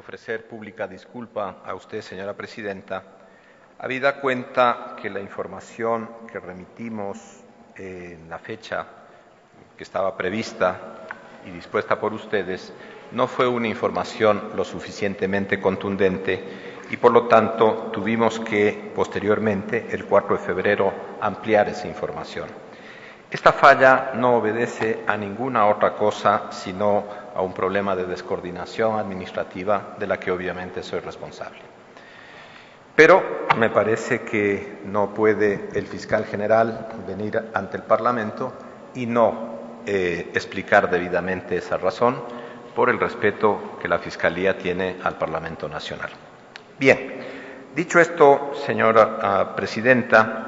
Ofrecer pública disculpa a usted, señora presidenta, habida cuenta que la información que remitimos en la fecha que estaba prevista y dispuesta por ustedes no fue una información lo suficientemente contundente y por lo tanto tuvimos que posteriormente, el 4 de febrero, ampliar esa información. Esta falla no obedece a ninguna otra cosa sino a un problema de descoordinación administrativa de la que obviamente soy responsable. Pero me parece que no puede el fiscal general venir ante el Parlamento y no explicar debidamente esa razón por el respeto que la Fiscalía tiene al Parlamento Nacional. Bien, dicho esto, señora presidenta,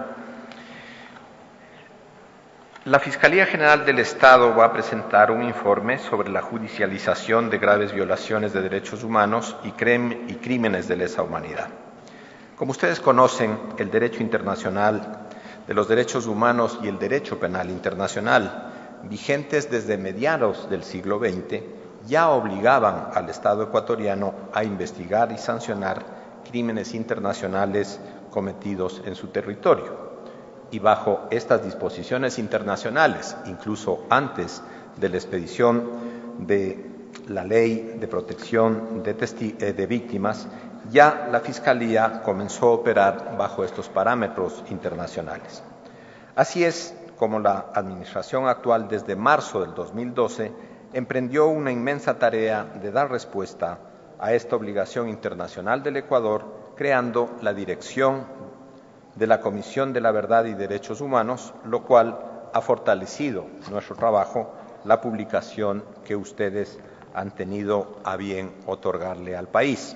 la Fiscalía General del Estado va a presentar un informe sobre la judicialización de graves violaciones de derechos humanos y crímenes de lesa humanidad. Como ustedes conocen, el derecho internacional de los derechos humanos y el derecho penal internacional, vigentes desde mediados del siglo XX, ya obligaban al Estado ecuatoriano a investigar y sancionar crímenes internacionales cometidos en su territorio. Y bajo estas disposiciones internacionales, incluso antes de la expedición de la Ley de Protección de Víctimas, ya la Fiscalía comenzó a operar bajo estos parámetros internacionales. Así es como la administración actual, desde marzo del 2012, emprendió una inmensa tarea de dar respuesta a esta obligación internacional del Ecuador, creando la Dirección de la Comisión de la Verdad y Derechos Humanos, lo cual ha fortalecido nuestro trabajo, la publicación que ustedes han tenido a bien otorgarle al país.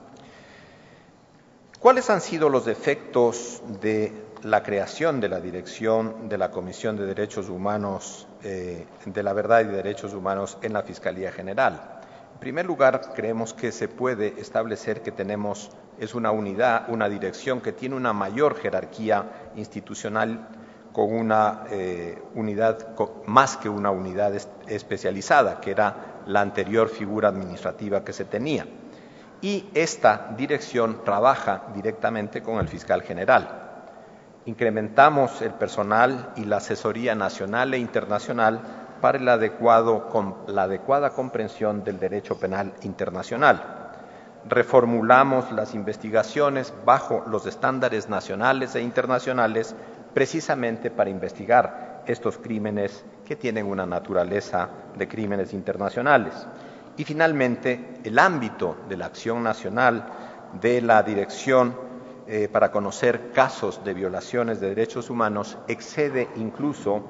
¿Cuáles han sido los efectos de la creación de la Dirección de la Comisión de Derechos Humanos, de la Verdad y Derechos Humanos en la Fiscalía General? En primer lugar, creemos que se puede establecer que tenemos una unidad, una dirección que tiene una mayor jerarquía institucional con una más que una unidad especializada, que era la anterior figura administrativa que se tenía. Y esta dirección trabaja directamente con el fiscal general. Incrementamos el personal y la asesoría nacional e internacional para la adecuada comprensión del derecho penal internacional. Reformulamos las investigaciones bajo los estándares nacionales e internacionales precisamente para investigar estos crímenes que tienen una naturaleza de crímenes internacionales. Y finalmente, el ámbito de la acción nacional de la dirección para conocer casos de violaciones de derechos humanos excede incluso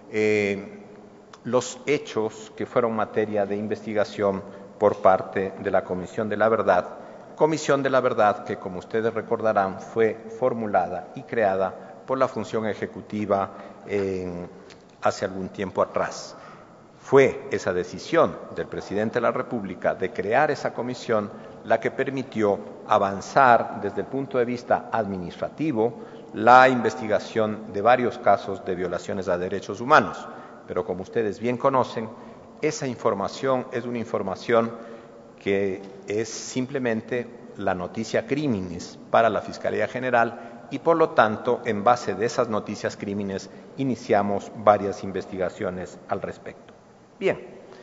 los hechos que fueron materia de investigación por parte de la Comisión de la Verdad que, como ustedes recordarán, fue formulada y creada por la función ejecutiva hace algún tiempo atrás. Fue esa decisión del presidente de la República de crear esa comisión la que permitió avanzar desde el punto de vista administrativo la investigación de varios casos de violaciones a derechos humanos. Pero como ustedes bien conocen, esa información es una información que es simplemente la noticia criminis para la Fiscalía General y por lo tanto, en base de esas noticias crímenes, iniciamos varias investigaciones al respecto. Bien,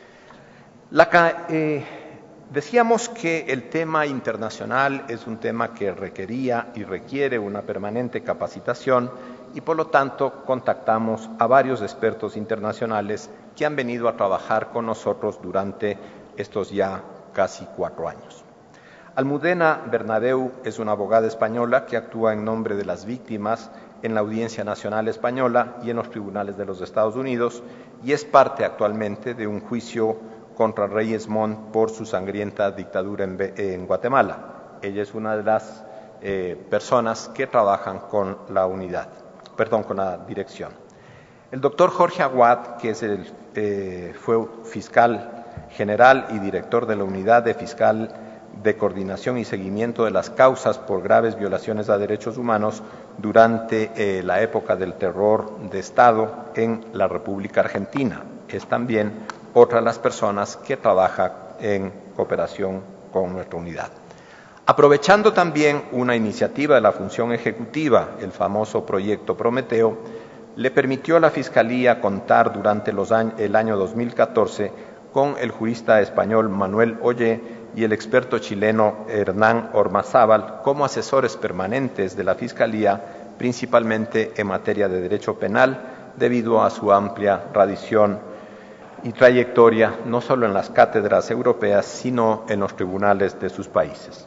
decíamos que el tema internacional es un tema que requería y requiere una permanente capacitación y por lo tanto contactamos a varios expertos internacionales que han venido a trabajar con nosotros durante estos ya casi 4 años. Almudena Bernabeu es una abogada española que actúa en nombre de las víctimas en la Audiencia Nacional Española y en los tribunales de los Estados Unidos y es parte actualmente de un juicio contra Reyes Montt por su sangrienta dictadura en Guatemala. Ella es una de las personas que trabajan con la dirección. El doctor Jorge Aguad, que fue fiscal general y director de la Unidad de Fiscal de Coordinación y Seguimiento de las Causas por Graves Violaciones a Derechos Humanos durante la época del terror de Estado en la República Argentina. Es también otra de las personas que trabaja en cooperación con nuestra unidad. Aprovechando también una iniciativa de la función ejecutiva, el famoso proyecto Prometeo, le permitió a la Fiscalía contar durante el año 2014 con el jurista español Manuel Ollé y el experto chileno Hernán Ormazábal como asesores permanentes de la Fiscalía, principalmente en materia de derecho penal, debido a su amplia tradición y trayectoria, no solo en las cátedras europeas, sino en los tribunales de sus países.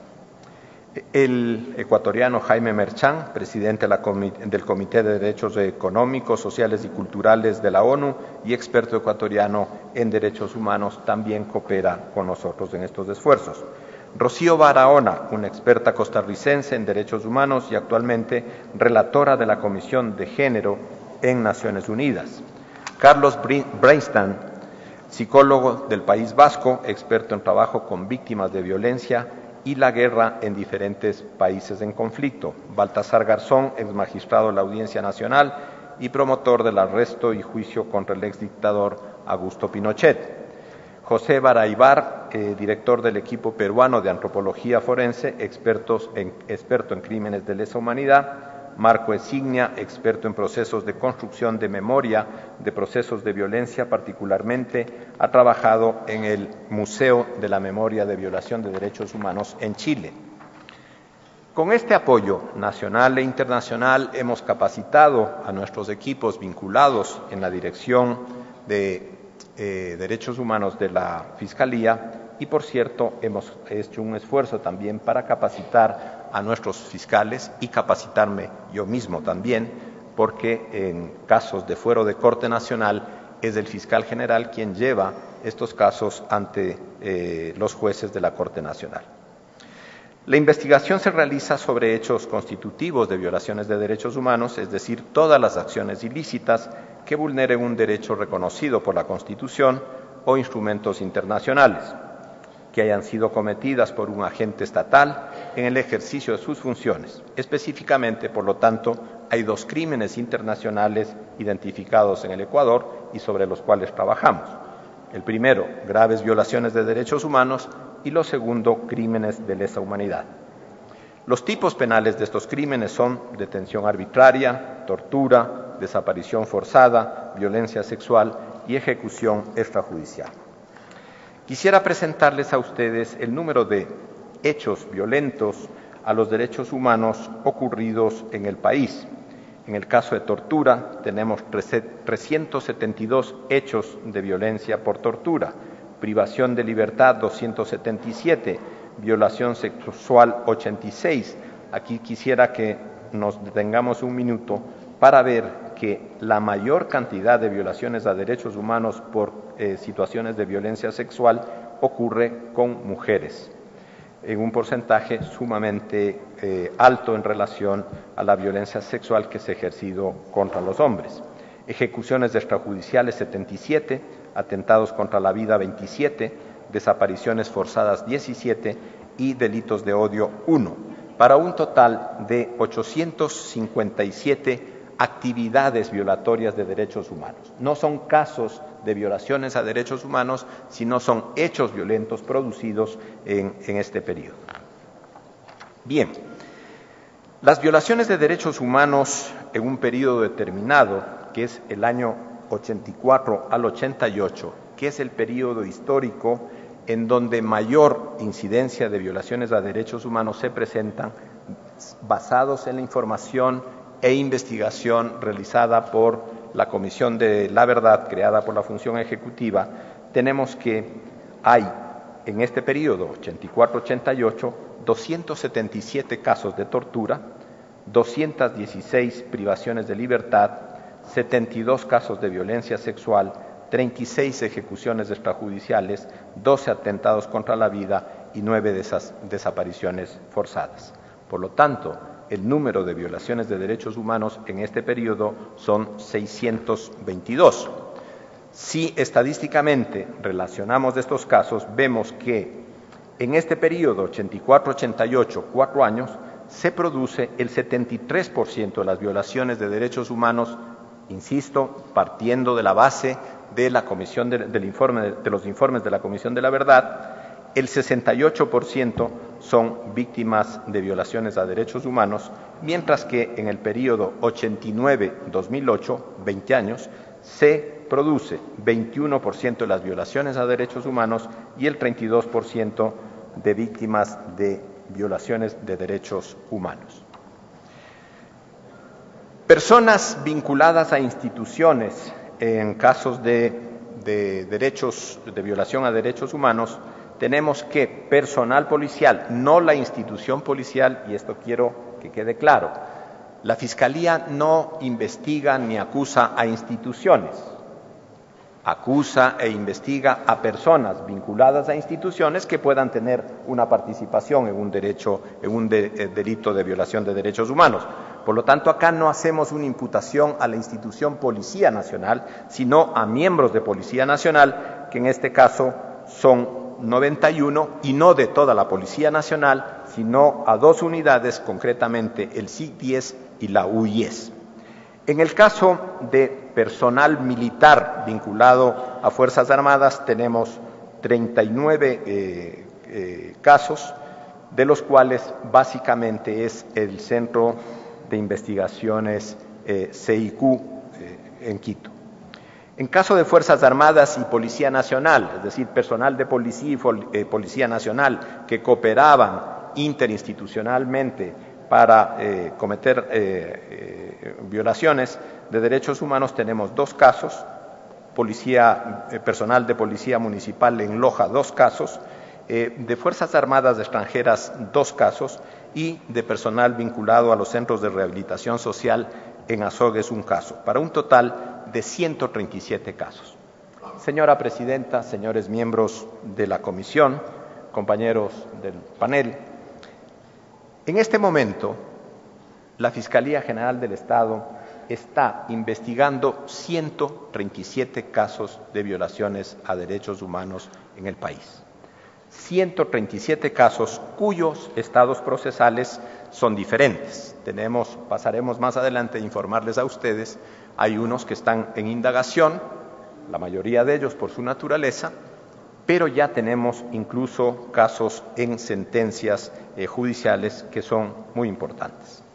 El ecuatoriano Jaime Merchán, presidente del Comité de Derechos Económicos, Sociales y Culturales de la ONU y experto ecuatoriano en derechos humanos, también coopera con nosotros en estos esfuerzos. Rocío Barahona, una experta costarricense en derechos humanos y actualmente relatora de la Comisión de Género en Naciones Unidas. Carlos Breinstan, psicólogo del País Vasco, experto en trabajo con víctimas de violencia y la guerra en diferentes países en conflicto. Baltasar Garzón, ex magistrado de la Audiencia Nacional y promotor del arresto y juicio contra el exdictador Augusto Pinochet. José Baraybar, director del equipo peruano de antropología forense, experto en crímenes de lesa humanidad. Marco Esignia, experto en procesos de construcción de memoria de procesos de violencia, particularmente ha trabajado en el Museo de la Memoria de Violación de Derechos Humanos en Chile. Con este apoyo nacional e internacional hemos capacitado a nuestros equipos vinculados en la Dirección de Derechos Humanos de la Fiscalía y, por cierto, hemos hecho un esfuerzo también para capacitar a nuestros fiscales y capacitarme yo mismo también, porque en casos de fuero de Corte Nacional es el fiscal general quien lleva estos casos ante los jueces de la Corte Nacional. La investigación se realiza sobre hechos constitutivos de violaciones de derechos humanos, es decir, todas las acciones ilícitas que vulneren un derecho reconocido por la Constitución o instrumentos internacionales, que hayan sido cometidas por un agente estatal en el ejercicio de sus funciones. Específicamente, por lo tanto, hay 2 crímenes internacionales identificados en el Ecuador y sobre los cuales trabajamos. El primero, graves violaciones de derechos humanos, y lo segundo, crímenes de lesa humanidad. Los tipos penales de estos crímenes son detención arbitraria, tortura, desaparición forzada, violencia sexual y ejecución extrajudicial. Quisiera presentarles a ustedes el número de hechos violentos a los derechos humanos ocurridos en el país. En el caso de tortura, tenemos 372 hechos de violencia por tortura, privación de libertad 277, violación sexual 86. Aquí quisiera que nos detengamos un minuto para ver que la mayor cantidad de violaciones a derechos humanos por situaciones de violencia sexual ocurre con mujeres, en un porcentaje sumamente alto en relación a la violencia sexual que se ha ejercido contra los hombres. Ejecuciones extrajudiciales 77, atentados contra la vida 27, desapariciones forzadas 17 y delitos de odio 1, para un total de 857 actividades violatorias de derechos humanos. No son casos de violaciones a derechos humanos, sino son hechos violentos producidos en este periodo. Bien, las violaciones de derechos humanos en un periodo determinado, que es el año 84 al 88, que es el periodo histórico en donde mayor incidencia de violaciones a derechos humanos se presentan, basados en la información e investigación realizada por la Comisión de la Verdad, creada por la Función Ejecutiva, tenemos que hay en este periodo 84-88 277 casos de tortura, 216 privaciones de libertad, 72 casos de violencia sexual, 36 ejecuciones extrajudiciales, 12 atentados contra la vida y 9 de esas desapariciones forzadas. Por lo tanto, el número de violaciones de derechos humanos en este periodo son 622. Si estadísticamente relacionamos estos casos, vemos que en este periodo 84-88, 4 años, se produce el 73% de las violaciones de derechos humanos, insisto, partiendo de la base de la Comisión de los informes de la Comisión de la Verdad, el 68% son víctimas de violaciones a derechos humanos, mientras que en el periodo 89-2008, 20 años, se produce 21% de las violaciones a derechos humanos y el 32% de víctimas de violaciones de derechos humanos. Personas vinculadas a instituciones en casos de violación a derechos humanos, tenemos que personal policial, no la institución policial, y esto quiero que quede claro, la Fiscalía no investiga ni acusa a instituciones, acusa e investiga a personas vinculadas a instituciones que puedan tener una participación en un delito de violación de derechos humanos. Por lo tanto, acá no hacemos una imputación a la institución Policía Nacional, sino a miembros de Policía Nacional, que en este caso son 91, y no de toda la Policía Nacional, sino a 2 unidades, concretamente el SIC-10 y la U-10. En el caso de personal militar vinculado a Fuerzas Armadas, tenemos 39 casos, de los cuales básicamente es el Centro de Investigaciones CIQ en Quito. En caso de Fuerzas Armadas y Policía Nacional, es decir, personal de policía y Policía Nacional que cooperaban interinstitucionalmente para cometer violaciones de derechos humanos, tenemos 2 casos, personal de Policía Municipal en Loja 2 casos, de Fuerzas Armadas extranjeras 2 casos y de personal vinculado a los centros de rehabilitación social en Azogues 1 caso, para un total de 137 casos. Señora Presidenta, señores miembros de la Comisión, compañeros del panel, en este momento la Fiscalía General del Estado está investigando 137 casos de violaciones a derechos humanos en el país. 137 casos cuyos estados procesales son diferentes. Pasaremos más adelante a informarles a ustedes, hay unos que están en indagación, la mayoría de ellos por su naturaleza, pero ya tenemos incluso casos en sentencias judiciales que son muy importantes.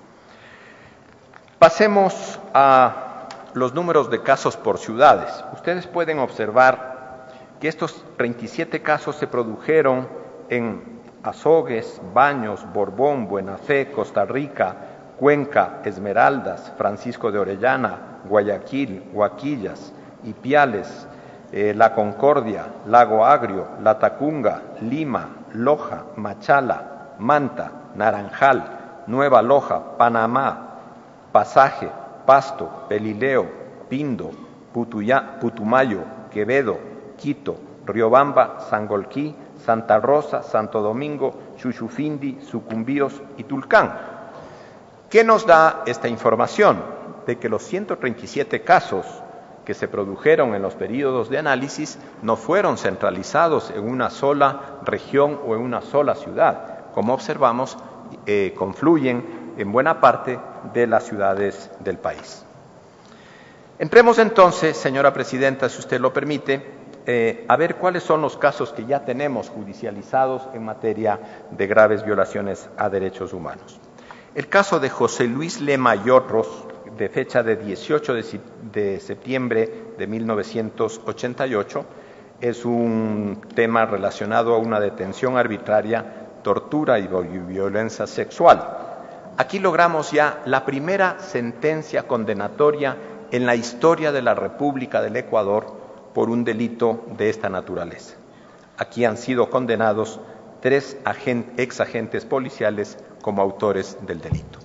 Pasemos a los números de casos por ciudades. Ustedes pueden observar que estos 37 casos se produjeron en Azogues, Baños, Borbón, Buena Fe, Costa Rica, Cuenca, Esmeraldas, Francisco de Orellana, Guayaquil, Huaquillas, Ipiales, La Concordia, Lago Agrio, La Tacunga, Lima, Loja, Machala, Manta, Naranjal, Nueva Loja, Panamá, Pasaje, Pasto, Pelileo, Pindo, Putumayo, Quevedo, Quito, Riobamba, Sangolquí, Santa Rosa, Santo Domingo, Chuchufindi, Sucumbíos y Tulcán. ¿Qué nos da esta información? De que los 137 casos que se produjeron en los periodos de análisis no fueron centralizados en una sola región o en una sola ciudad. Como observamos, confluyen en buena parte de las ciudades del país. Entremos entonces, señora Presidenta, si usted lo permite, a ver cuáles son los casos que ya tenemos judicializados en materia de graves violaciones a derechos humanos. El caso de José Luis Lema Yorros, de fecha de 18 de septiembre de 1988, es un tema relacionado a una detención arbitraria, tortura y violencia sexual. Aquí logramos ya la primera sentencia condenatoria en la historia de la República del Ecuador por un delito de esta naturaleza. Aquí han sido condenados 3 exagentes policiales como autores del delito.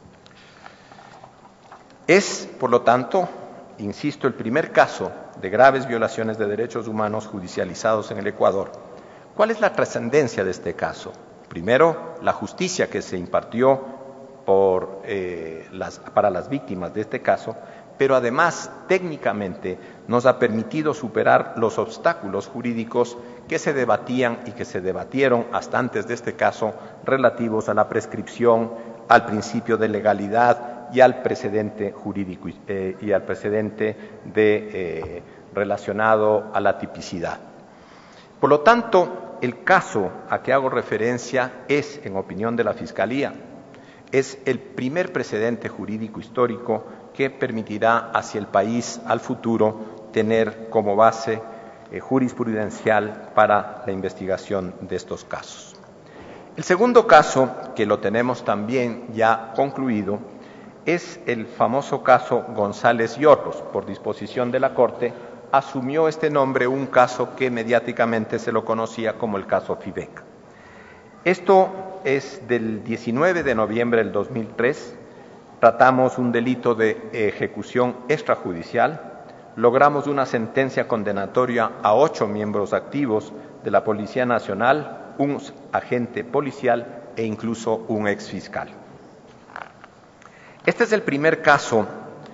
Es, por lo tanto, insisto, el primer caso de graves violaciones de derechos humanos judicializados en el Ecuador. ¿Cuál es la trascendencia de este caso? Primero, la justicia que se impartió para las víctimas de este caso, pero además técnicamente nos ha permitido superar los obstáculos jurídicos que se debatían y que se debatieron hasta antes de este caso relativos a la prescripción, al principio de legalidad y al precedente jurídico y al precedente relacionado a la tipicidad. Por lo tanto, el caso a que hago referencia es, en opinión de la Fiscalía, es el primer precedente jurídico histórico que permitirá hacia el país al futuro tener como base jurisprudencial para la investigación de estos casos. El segundo caso, que lo tenemos también ya concluido, es el famoso caso González y otros. Por disposición de la Corte, asumió este nombre un caso que mediáticamente se lo conocía como el caso Fiveca. Esto es del 19 de noviembre del 2003. Tratamos un delito de ejecución extrajudicial. Logramos una sentencia condenatoria a 8 miembros activos de la Policía Nacional, un agente policial e incluso un exfiscal. Este es el primer caso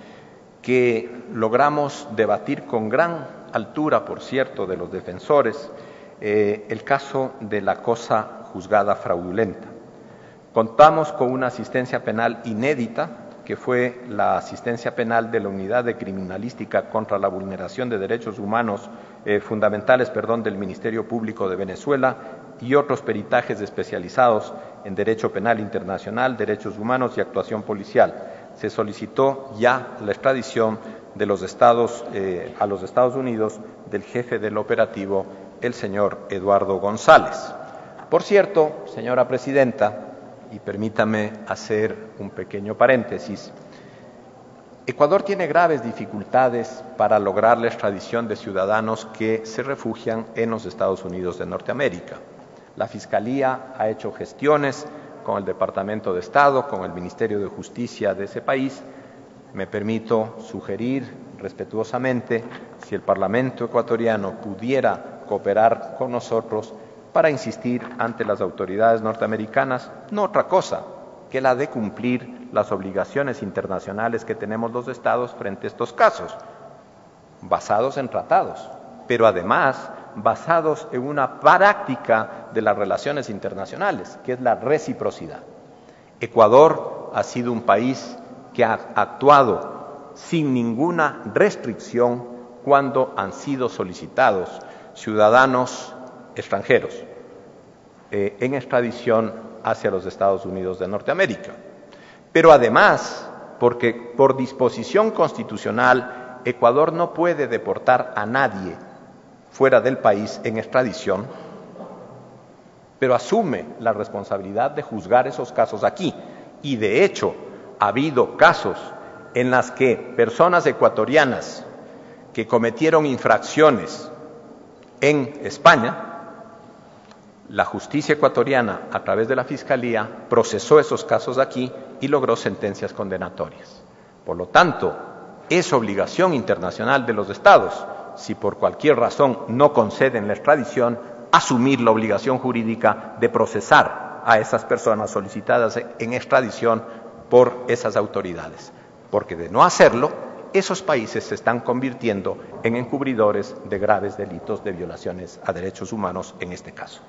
que logramos debatir con gran altura, por cierto, de los defensores, el caso de la cosa juzgada fraudulenta. Contamos con una asistencia penal inédita, que fue la asistencia penal de la Unidad de Criminalística contra la Vulneración de Derechos Humanos Fundamentales del Ministerio Público de Venezuela y otros peritajes especializados en Derecho Penal Internacional, Derechos Humanos y Actuación Policial. Se solicitó ya la extradición de los Estados a los Estados Unidos del jefe del operativo, el señor Eduardo González. Por cierto, señora Presidenta, y permítame hacer un pequeño paréntesis, Ecuador tiene graves dificultades para lograr la extradición de ciudadanos que se refugian en los Estados Unidos de Norteamérica. La Fiscalía ha hecho gestiones con el Departamento de Estado, con el Ministerio de Justicia de ese país. Me permito sugerir respetuosamente si el Parlamento ecuatoriano pudiera cooperar con nosotros para insistir ante las autoridades norteamericanas, no otra cosa que la de cumplir las obligaciones internacionales que tenemos los Estados frente a estos casos, basados en tratados, pero además basados en una práctica de las relaciones internacionales, que es la reciprocidad. Ecuador ha sido un país que ha actuado sin ninguna restricción cuando han sido solicitados ciudadanos extranjeros en extradición hacia los Estados Unidos de Norteamérica. Pero además, porque por disposición constitucional, Ecuador no puede deportar a nadie fuera del país en extradición, pero asume la responsabilidad de juzgar esos casos aquí. Y de hecho, ha habido casos en los que personas ecuatorianas que cometieron infracciones en España, la justicia ecuatoriana, a través de la Fiscalía, procesó esos casos aquí y logró sentencias condenatorias. Por lo tanto, es obligación internacional de los Estados, si por cualquier razón no conceden la extradición, asumir la obligación jurídica de procesar a esas personas solicitadas en extradición por esas autoridades. Porque de no hacerlo, esos países se están convirtiendo en encubridores de graves delitos de violaciones a derechos humanos en este caso.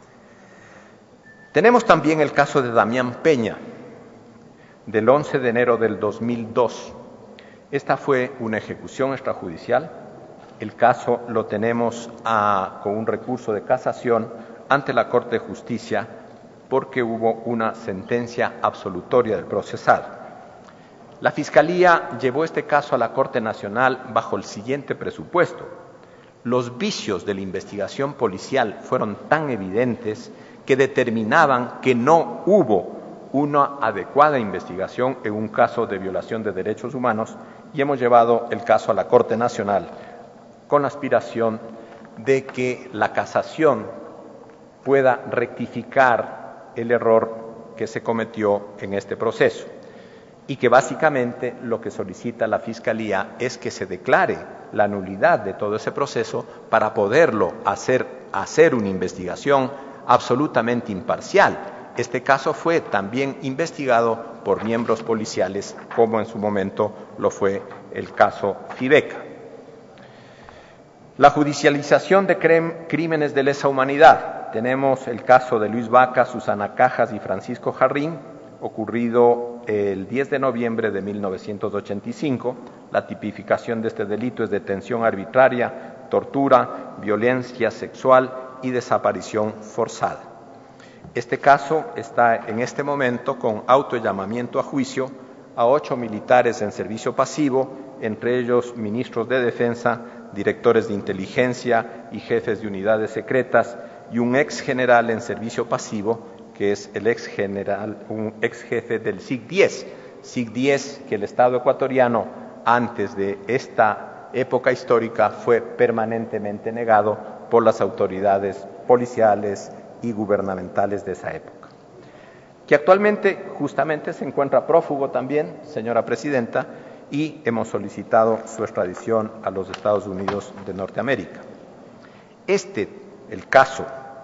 Tenemos también el caso de Damián Peña, del 11 de enero del 2002. Esta fue una ejecución extrajudicial. El caso lo tenemos con un recurso de casación ante la Corte de Justicia porque hubo una sentencia absolutoria del procesado. La Fiscalía llevó este caso a la Corte Nacional bajo el siguiente presupuesto. Los vicios de la investigación policial fueron tan evidentes que determinaban que no hubo una adecuada investigación en un caso de violación de derechos humanos y hemos llevado el caso a la Corte Nacional con la aspiración de que la casación pueda rectificar el error que se cometió en este proceso y que básicamente lo que solicita la Fiscalía es que se declare la nulidad de todo ese proceso para poderlo hacer una investigación absolutamente imparcial. Este caso fue también investigado por miembros policiales, como en su momento lo fue el caso Fiveca. La judicialización de crímenes de lesa humanidad. Tenemos el caso de Luis Vaca, Susana Cajas y Francisco Jarrín, ocurrido el 10 de noviembre de 1985. La tipificación de este delito es detención arbitraria, tortura, violencia sexual y desaparición forzada. Este caso está en este momento con autollamamiento a juicio a 8 militares en servicio pasivo, entre ellos ministros de Defensa, directores de inteligencia y jefes de unidades secretas, y un ex general en servicio pasivo, que es el ex general, un ex jefe del SIG-10. SIG-10 que el Estado ecuatoriano, antes de esta época histórica, fue permanentemente negado por las autoridades policiales y gubernamentales de esa época. Que actualmente justamente se encuentra prófugo también, señora Presidenta, y hemos solicitado su extradición a los Estados Unidos de Norteamérica. El caso,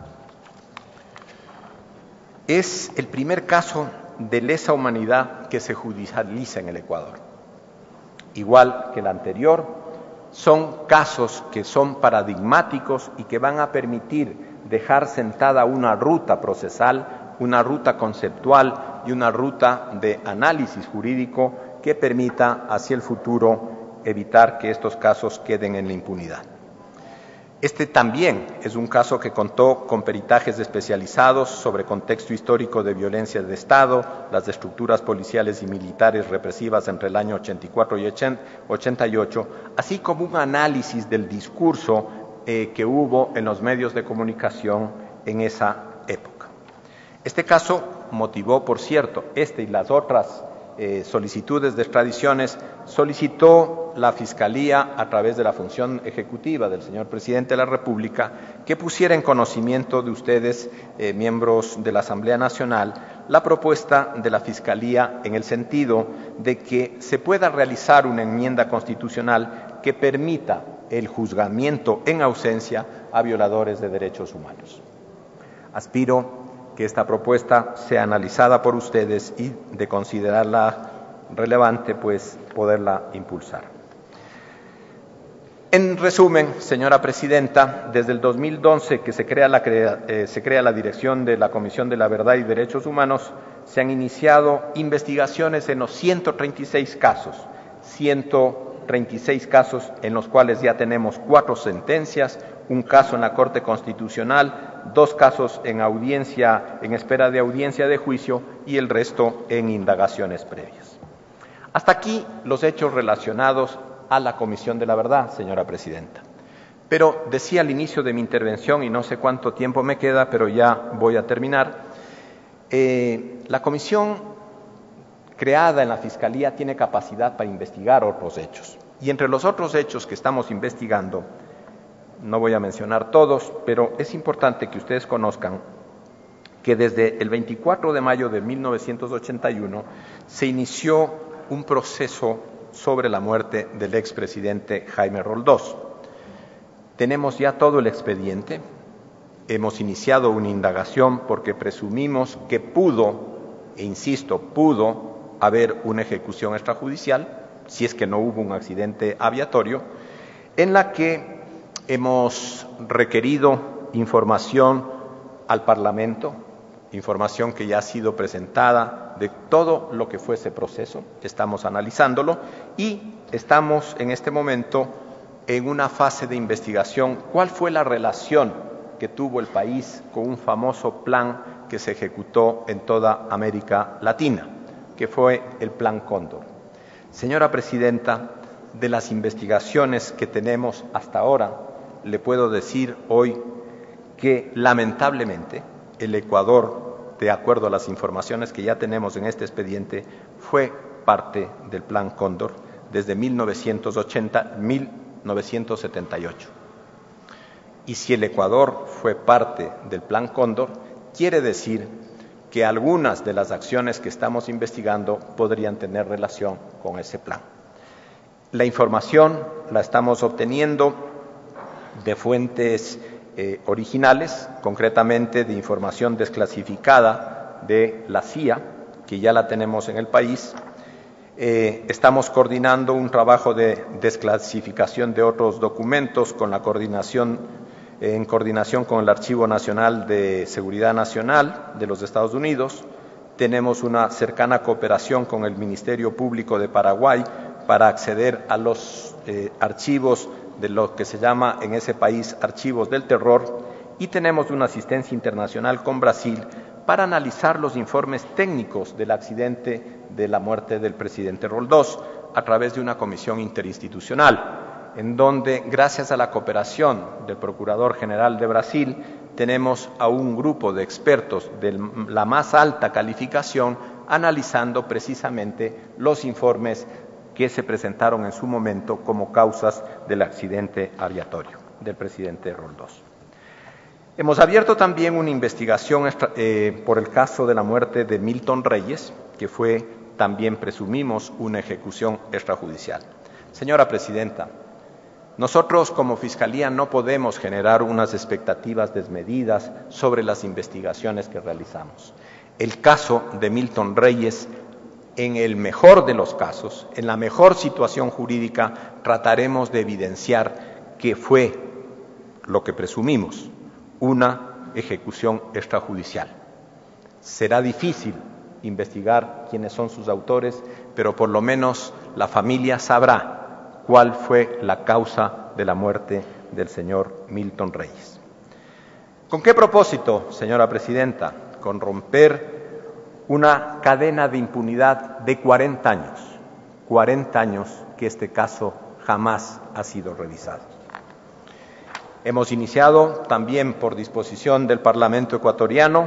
es el primer caso de lesa humanidad que se judicializa en el Ecuador. Igual que el anterior, son casos que son paradigmáticos y que van a permitir dejar sentada una ruta procesal, una ruta conceptual y una ruta de análisis jurídico que permita hacia el futuro evitar que estos casos queden en la impunidad. Este también es un caso que contó con peritajes especializados sobre contexto histórico de violencia de Estado, las estructuras policiales y militares represivas entre el año 84 y 88, así como un análisis del discurso que hubo en los medios de comunicación en esa época. Este caso motivó, por cierto, y las otras solicitudes de extradiciones, solicitó la Fiscalía a través de la función ejecutiva del señor Presidente de la República que pusiera en conocimiento de ustedes, miembros de la Asamblea Nacional, la propuesta de la Fiscalía en el sentido de que se pueda realizar una enmienda constitucional que permita el juzgamiento en ausencia a violadores de derechos humanos. Aspiro que esta propuesta sea analizada por ustedes y, de considerarla relevante, pues poderla impulsar. En resumen, señora Presidenta, desde el 2011 que se crea la dirección de la Comisión de la Verdad y Derechos Humanos, se han iniciado investigaciones en los 136 casos en los cuales ya tenemos 4 sentencias, un caso en la Corte Constitucional, 2 casos en espera de audiencia de juicio y el resto en indagaciones previas. Hasta aquí los hechos relacionados a la Comisión de la Verdad, señora Presidenta. Pero decía al inicio de mi intervención, y no sé cuánto tiempo me queda, pero ya voy a terminar, la comisión creada en la Fiscalía tiene capacidad para investigar otros hechos. Y entre los otros hechos que estamos investigando, no voy a mencionar todos, pero es importante que ustedes conozcan que desde el 24 de mayo de 1981 se inició un proceso sobre la muerte del expresidente Jaime Roldós. Tenemos ya todo el expediente, hemos iniciado una indagación porque presumimos que pudo haber una ejecución extrajudicial, si es que no hubo un accidente aviatorio, en la que hemos requerido información al Parlamento, información que ya ha sido presentada de todo lo que fue ese proceso, estamos analizándolo y estamos en este momento en una fase de investigación. ¿Cuál fue la relación que tuvo el país con un famoso plan que se ejecutó en toda América Latina, que fue el Plan Cóndor? Señora Presidenta, de las investigaciones que tenemos hasta ahora, le puedo decir hoy que lamentablemente el Ecuador, de acuerdo a las informaciones que ya tenemos en este expediente, fue parte del Plan Cóndor desde 1978. Y si el Ecuador fue parte del Plan Cóndor, quiere decir que algunas de las acciones que estamos investigando podrían tener relación con ese plan. La información la estamos obteniendo de fuentes originales, concretamente de información desclasificada de la CIA, que ya la tenemos en el país. Estamos coordinando un trabajo de desclasificación de otros documentos en coordinación con el Archivo Nacional de Seguridad Nacional de los Estados Unidos. Tenemos una cercana cooperación con el Ministerio Público de Paraguay para acceder a los archivos de lo que se llama en ese país archivos del terror, y tenemos una asistencia internacional con Brasil para analizar los informes técnicos del accidente de la muerte del presidente Roldós a través de una comisión interinstitucional, en donde, gracias a la cooperación del Procurador General de Brasil, tenemos a un grupo de expertos de la más alta calificación analizando precisamente los informes que se presentaron en su momento como causas del accidente aviatorio del presidente Roldós. Hemos abierto también una investigación por el caso de la muerte de Milton Reyes, que fue, también presumimos, una ejecución extrajudicial. Señora Presidenta, nosotros como Fiscalía no podemos generar unas expectativas desmedidas sobre las investigaciones que realizamos. El caso de Milton Reyes, en el mejor de los casos, en la mejor situación jurídica, trataremos de evidenciar que fue lo que presumimos, una ejecución extrajudicial. Será difícil investigar quiénes son sus autores, pero por lo menos la familia sabrá cuál fue la causa de la muerte del señor Milton Reyes. ¿Con qué propósito, señora Presidenta? Con romper una cadena de impunidad de 40 años que este caso jamás ha sido revisado. Hemos iniciado también por disposición del Parlamento ecuatoriano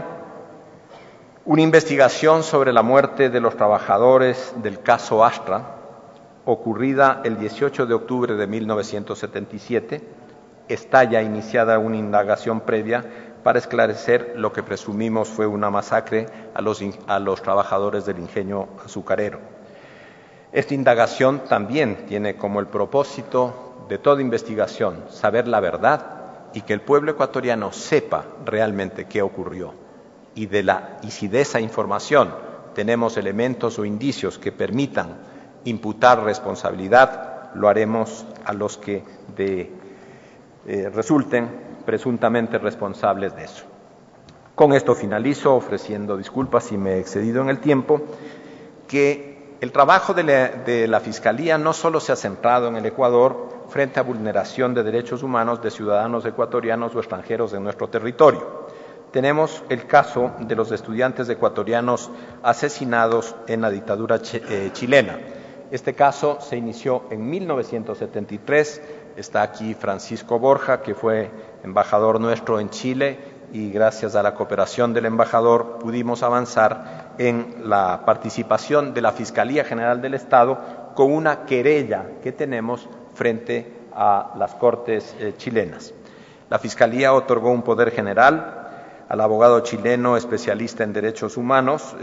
una investigación sobre la muerte de los trabajadores del caso Astra, ocurrida el 18 de octubre de 1977. Está ya iniciada una indagación previa para esclarecer lo que presumimos fue una masacre a los trabajadores del ingenio azucarero. Esta indagación también tiene como el propósito de toda investigación saber la verdad y que el pueblo ecuatoriano sepa realmente qué ocurrió. Y si de esa información tenemos elementos o indicios que permitan imputar responsabilidad, lo haremos a los que resulten presuntamente responsables de eso. Con esto finalizo ofreciendo disculpas si me he excedido en el tiempo, que el trabajo de la Fiscalía no solo se ha centrado en el Ecuador frente a vulneración de derechos humanos de ciudadanos ecuatorianos o extranjeros en nuestro territorio. Tenemos el caso de los estudiantes ecuatorianos asesinados en la dictadura chilena. Este caso se inició en 1973. Está aquí Francisco Borja, que fue embajador nuestro en Chile, y gracias a la cooperación del embajador pudimos avanzar en la participación de la Fiscalía General del Estado con una querella que tenemos frente a las Cortes chilenas. La Fiscalía otorgó un poder general al abogado chileno especialista en derechos humanos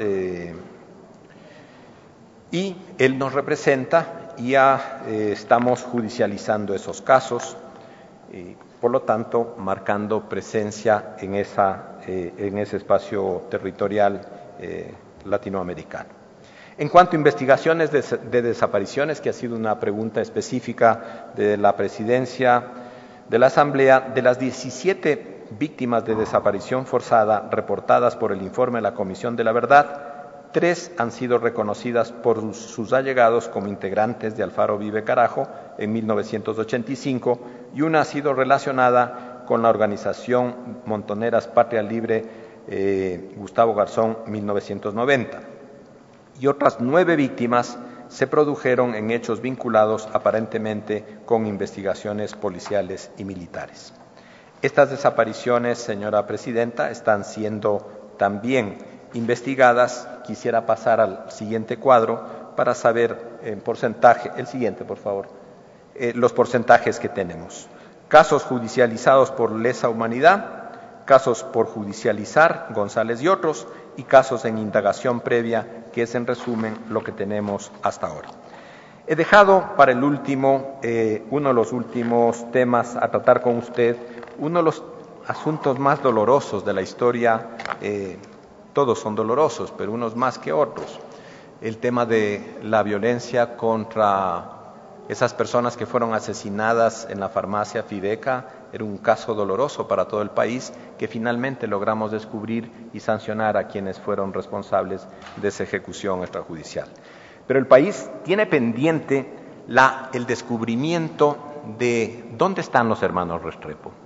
y él nos representa y ya estamos judicializando esos casos, por lo tanto marcando presencia en ese espacio territorial latinoamericano. En cuanto a investigaciones de desapariciones, que ha sido una pregunta específica de la Presidencia de la Asamblea, de las 17 víctimas de desaparición forzada reportadas por el informe de la Comisión de la Verdad, 3 han sido reconocidas por sus allegados como integrantes de Alfaro Vive Carajo en 1985 y una ha sido relacionada con la organización Montoneras Patria Libre Gustavo Garzón 1990. Y otras 9 víctimas se produjeron en hechos vinculados aparentemente con investigaciones policiales y militares. Estas desapariciones, señora Presidenta, están siendo también investigadas. Quisiera pasar al siguiente cuadro para saber en porcentaje, el siguiente por favor, los porcentajes que tenemos. Casos judicializados por lesa humanidad, casos por judicializar, González y otros, y casos en indagación previa, que es en resumen lo que tenemos hasta ahora. He dejado para el último, uno de los últimos temas a tratar con usted, uno de los asuntos más dolorosos de la historia, todos son dolorosos, pero unos más que otros. El tema de la violencia contra esas personas que fueron asesinadas en la farmacia Fideca era un caso doloroso para todo el país que finalmente logramos descubrir y sancionar a quienes fueron responsables de esa ejecución extrajudicial. Pero el país tiene pendiente el descubrimiento de dónde están los hermanos Restrepo.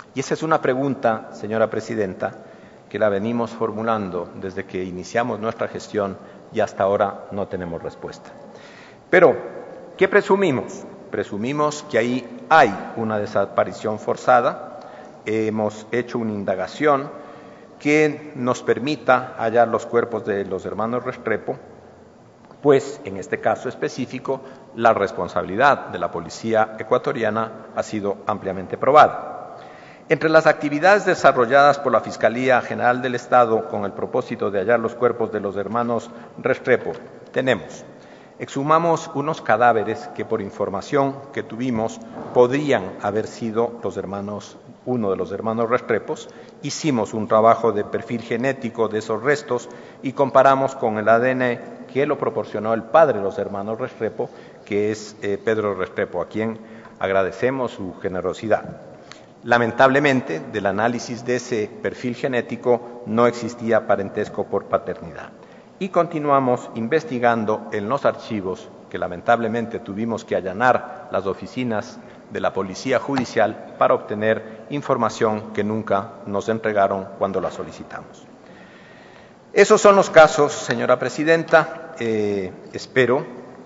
Y esa es una pregunta, señora Presidenta, que la venimos formulando desde que iniciamos nuestra gestión y hasta ahora no tenemos respuesta. Pero, ¿qué presumimos? Presumimos que ahí hay una desaparición forzada. Hemos hecho una indagación que nos permita hallar los cuerpos de los hermanos Restrepo, pues en este caso específico la responsabilidad de la policía ecuatoriana ha sido ampliamente probada. Entre las actividades desarrolladas por la Fiscalía General del Estado con el propósito de hallar los cuerpos de los hermanos Restrepo, exhumamos unos cadáveres que por información que tuvimos podrían haber sido uno de los hermanos Restrepos. Hicimos un trabajo de perfil genético de esos restos y comparamos con el ADN que lo proporcionó el padre de los hermanos Restrepo, que es Pedro Restrepo, a quien agradecemos su generosidad. Lamentablemente, del análisis de ese perfil genético no existía parentesco por paternidad. Y continuamos investigando en los archivos, que lamentablemente tuvimos que allanar las oficinas de la Policía Judicial para obtener información que nunca nos entregaron cuando la solicitamos. Esos son los casos, señora Presidenta. Espero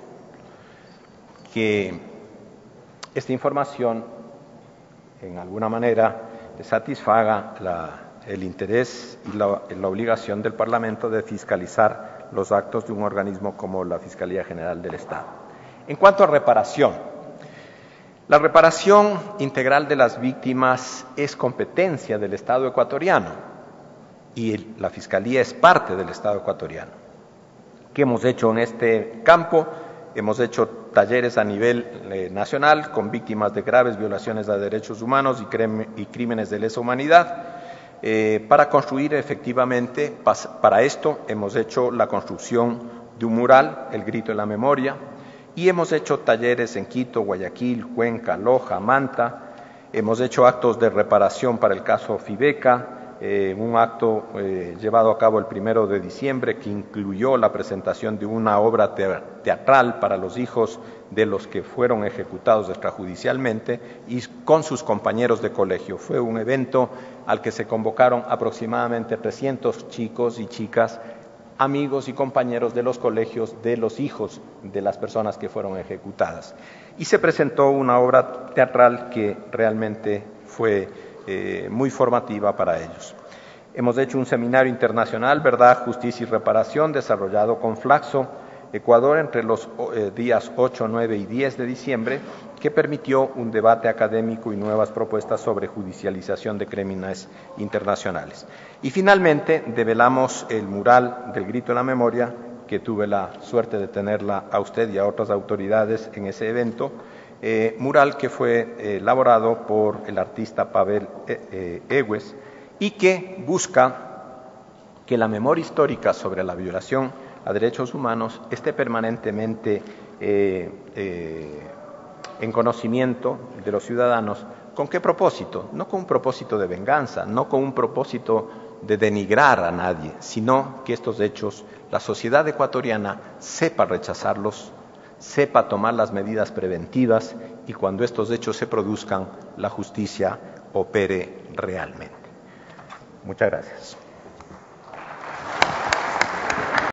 que esta información en alguna manera satisfaga el interés y la obligación del Parlamento de fiscalizar los actos de un organismo como la Fiscalía General del Estado. En cuanto a reparación, la reparación integral de las víctimas es competencia del Estado ecuatoriano y la Fiscalía es parte del Estado ecuatoriano. ¿Qué hemos hecho en este campo? Hemos hecho talleres a nivel nacional con víctimas de graves violaciones a derechos humanos y crímenes de lesa humanidad. Para construir efectivamente, para esto hemos hecho la construcción de un mural, El Grito de la Memoria, y hemos hecho talleres en Quito, Guayaquil, Cuenca, Loja, Manta. Hemos hecho actos de reparación para el caso Fibeca, un acto llevado a cabo el 1 de diciembre que incluyó la presentación de una obra teatral para los hijos de los que fueron ejecutados extrajudicialmente y con sus compañeros de colegio. Fue un evento al que se convocaron aproximadamente 300 chicos y chicas, amigos y compañeros de los colegios de los hijos de las personas que fueron ejecutadas. Y se presentó una obra teatral que realmente fue muy formativa para ellos. Hemos hecho un seminario internacional, Verdad, Justicia y Reparación, desarrollado con Flaxo, Ecuador, entre los días 8, 9 y 10 de diciembre, que permitió un debate académico y nuevas propuestas sobre judicialización de crímenes internacionales. Y finalmente, develamos el mural del Grito de la Memoria, que tuve la suerte de tenerla a usted y a otras autoridades en ese evento, mural que fue elaborado por el artista Pavel Ewes y que busca que la memoria histórica sobre la violación a derechos humanos esté permanentemente en conocimiento de los ciudadanos. ¿Con qué propósito? No con un propósito de venganza, no con un propósito de denigrar a nadie, sino que estos hechos, la sociedad ecuatoriana sepa rechazarlos, sepa tomar las medidas preventivas y cuando estos hechos se produzcan, la justicia opere realmente. Muchas gracias.